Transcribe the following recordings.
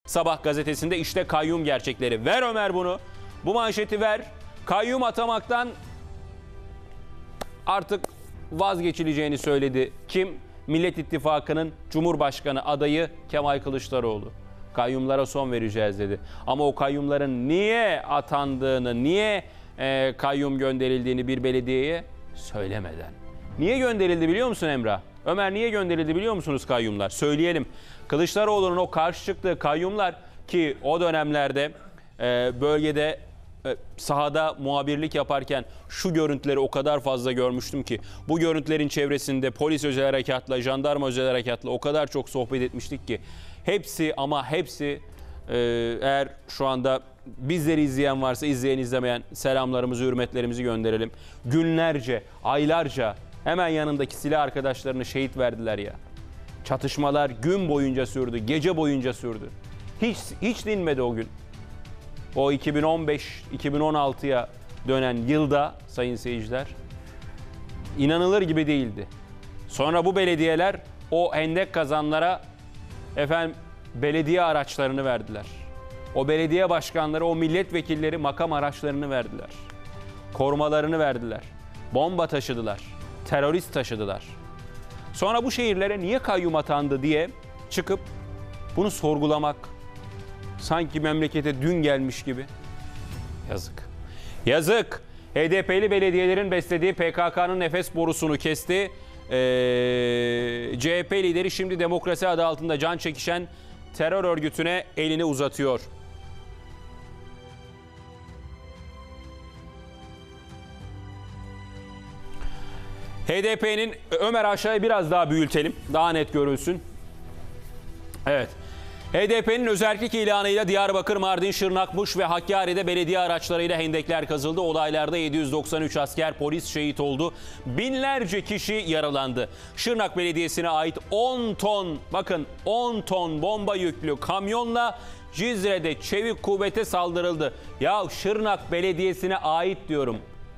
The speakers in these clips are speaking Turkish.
Sabah gazetesinde işte kayyum gerçekleri. Ver Ömer bunu. Bu manşeti ver. Kayyum atamaktan artık vazgeçileceğini söyledi. Kim? Millet İttifakı'nın Cumhurbaşkanı adayı Kemal Kılıçdaroğlu. Kayyumlara son vereceğiz dedi. Ama o kayyumların niye atandığını, niye kayyum gönderildiğini bir belediyeye söylemeden. Niye gönderildi biliyor musun Emrah? Ömer, niye gönderildi biliyor musunuz kayyumlar? Söyleyelim. Kılıçdaroğlu'nun o karşı çıktığı kayyumlar ki o dönemlerde bölgede sahada muhabirlik yaparken şu görüntüleri o kadar fazla görmüştüm ki bu görüntülerin çevresinde polis özel harekatla, jandarma özel harekatla o kadar çok sohbet etmiştik ki hepsi ama hepsi eğer şu anda bizleri izleyen varsa izleyen izlemeyen selamlarımızı, hürmetlerimizi gönderelim. Günlerce, aylarca hemen yanındaki silah arkadaşlarını şehit verdiler ya. Çatışmalar gün boyunca sürdü, gece boyunca sürdü. Hiç dinmedi o gün. O 2015-2016'ya dönen yılda sayın seyirciler inanılır gibi değildi. Sonra bu belediyeler o hendek kazanlara belediye araçlarını verdiler. O belediye başkanları, o milletvekilleri makam araçlarını verdiler. Korumalarını verdiler. Bomba taşıdılar. Terörist taşıdılar. Sonra bu şehirlere niye kayyum atandı diye çıkıp bunu sorgulamak sanki memlekete dün gelmiş gibi. Yazık. Yazık. HDP'li belediyelerin beslediği PKK'nın nefes borusunu kesti. CHP lideri şimdi demokrasi adı altında can çekişen terör örgütüne elini uzatıyor. HDP'nin, Ömer aşağıya biraz daha büyütelim, daha net görülsün. Evet. HDP'nin özerklik ilanıyla Diyarbakır, Mardin, Şırnak, Muş ve Hakkari'de belediye araçlarıyla hendekler kazıldı. Olaylarda 793 asker, polis şehit oldu. Binlerce kişi yaralandı. Şırnak Belediyesi'ne ait 10 ton bomba yüklü kamyonla Cizre'de çevik kuvvete saldırıldı. Ya Şırnak Belediyesi'ne ait diyorum.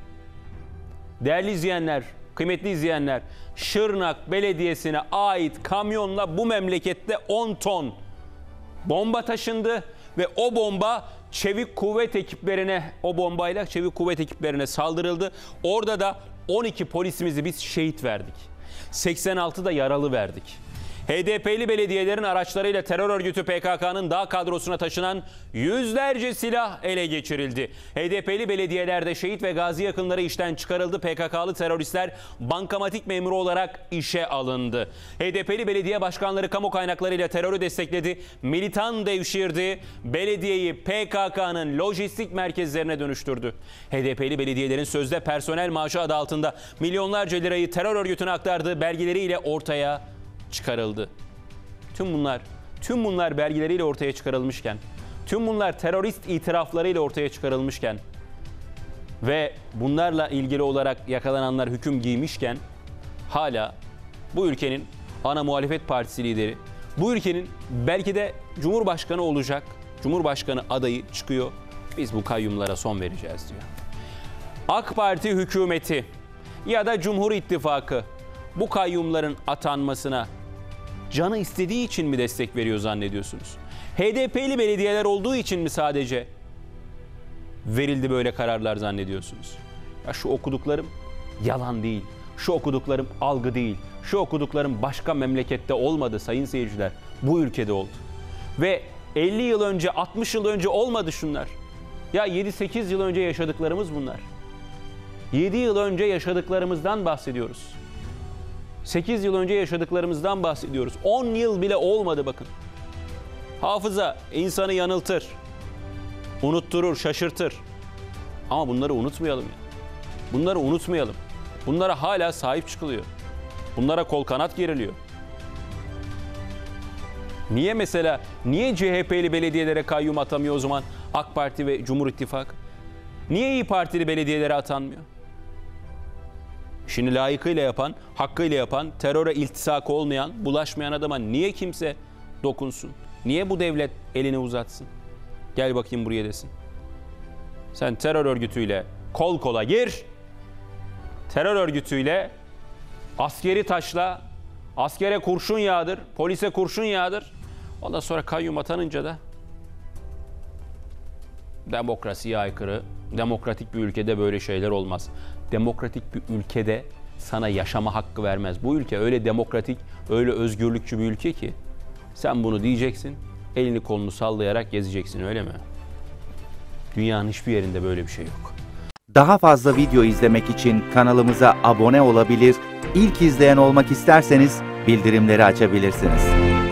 Değerli izleyenler, kıymetli izleyenler, Şırnak Belediyesi'ne ait kamyonla bu memlekette 10 ton bomba taşındı ve o bomba çevik kuvvet ekiplerine saldırıldı. Orada da 12 polisimizi biz şehit verdik. 86 da yaralı verdik. HDP'li belediyelerin araçlarıyla terör örgütü PKK'nın dağ kadrosuna taşınan yüzlerce silah ele geçirildi. HDP'li belediyelerde şehit ve gazi yakınları işten çıkarıldı. PKK'lı teröristler bankamatik memuru olarak işe alındı. HDP'li belediye başkanları kamu kaynaklarıyla terörü destekledi. Militan devşirdi. Belediyeyi PKK'nın lojistik merkezlerine dönüştürdü. HDP'li belediyelerin sözde personel maaşı adı altında milyonlarca lirayı terör örgütüne aktardığı belgeleriyle ortaya çıkarıldı. Tüm bunlar belgeleriyle ortaya çıkarılmışken, tüm bunlar terörist itiraflarıyla ortaya çıkarılmışken ve bunlarla ilgili olarak yakalananlar hüküm giymişken hala bu ülkenin ana muhalefet partisi lideri, bu ülkenin belki de Cumhurbaşkanı olacak, Cumhurbaşkanı adayı çıkıyor. Biz bu kayyumlara son vereceğiz diyor. AK Parti hükümeti ya da Cumhur İttifakı bu kayyumların atanmasına canı istediği için mi destek veriyor zannediyorsunuz? HDP'li belediyeler olduğu için mi sadece verildi böyle kararlar zannediyorsunuz? Ya şu okuduklarım yalan değil. Şu okuduklarım algı değil. Şu okuduklarım başka memlekette olmadı sayın seyirciler. Bu ülkede oldu. Ve 50 yıl önce, 60 yıl önce olmadı şunlar. Ya 7-8 yıl önce yaşadıklarımız bunlar. 7 yıl önce yaşadıklarımızdan bahsediyoruz. 8 yıl önce yaşadıklarımızdan bahsediyoruz. 10 yıl bile olmadı bakın. Hafıza insanı yanıltır, unutturur, şaşırtır. Ama bunları unutmayalım ya. Bunları unutmayalım. Bunlara hala sahip çıkılıyor. Bunlara kol kanat geriliyor. Niye CHP'li belediyelere kayyum atamıyor o zaman AK Parti ve Cumhur İttifakı? Niye İYİ Partili belediyelere atanmıyor? Şimdi layıkıyla yapan, hakkıyla yapan, teröre iltisakı olmayan, bulaşmayan adama niye kimse dokunsun? Niye bu devlet elini uzatsın? Gel bakayım buraya desin. Sen terör örgütüyle kol kola gir. Terör örgütüyle askeri taşla, askere kurşun yağdır, polise kurşun yağdır. Ondan sonra kayyum atanınca da demokrasiye aykırı. Demokratik bir ülkede böyle şeyler olmaz. Demokratik bir ülkede sana yaşama hakkı vermez. Bu ülke öyle demokratik, öyle özgürlükçü bir ülke ki sen bunu diyeceksin, elini kolunu sallayarak gezeceksin, öyle mi? Dünyanın hiçbir yerinde böyle bir şey yok. Daha fazla video izlemek için kanalımıza abone olabilir, ilk izleyen olmak isterseniz bildirimleri açabilirsiniz.